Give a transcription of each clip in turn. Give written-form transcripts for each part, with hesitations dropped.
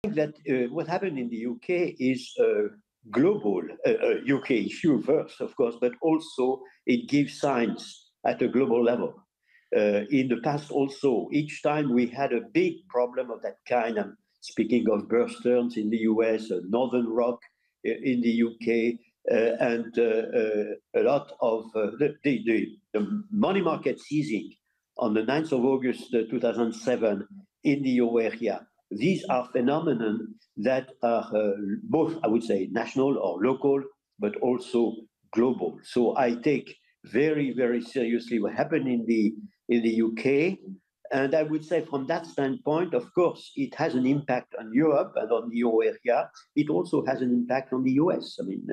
that what happened in the UK is a global UK issue first, of course, but also it gives signs at a global level. In the past also, each time we had a big problem of that kind, I'm speaking of Bear Stearns in the US, Northern Rock in the UK, and a lot of the money market seizing on the 9th of August 2007 in the euro area. These are phenomena that are both, I would say, national or local, but also global. So I take very, very seriously what happened in the UK. And I would say from that standpoint, of course, it has an impact on Europe and on the euro area. It also has an impact on the US. I mean,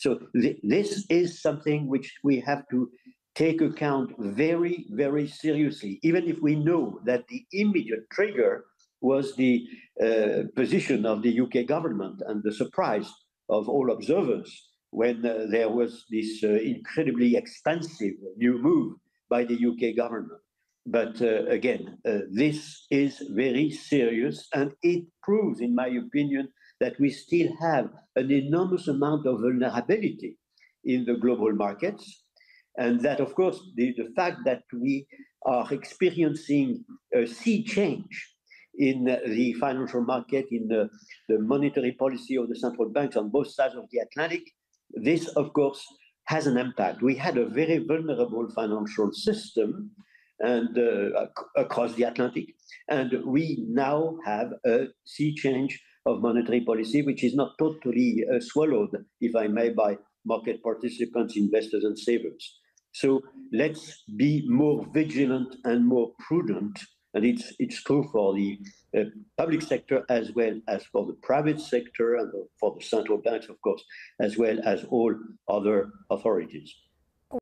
this is something which we have to take account very, very seriously, even if we know that the immediate trigger was the position of the UK government and the surprise of all observers when there was this incredibly expensive new move by the UK government. But again, this is very serious, and it proves, in my opinion, that we still have an enormous amount of vulnerability in the global markets. And that, of course, the fact that we are experiencing a sea change in the financial market, in the monetary policy of the central banks on both sides of the Atlantic, this, of course, has an impact. We had a very vulnerable financial system and across the Atlantic, and we now have a sea change of monetary policy, which is not totally swallowed, if I may, by market participants, investors, and savers. So let's be more vigilant and more prudent. And it's true for the public sector as well as for the private sector and for the central banks, of course, as well as all other authorities.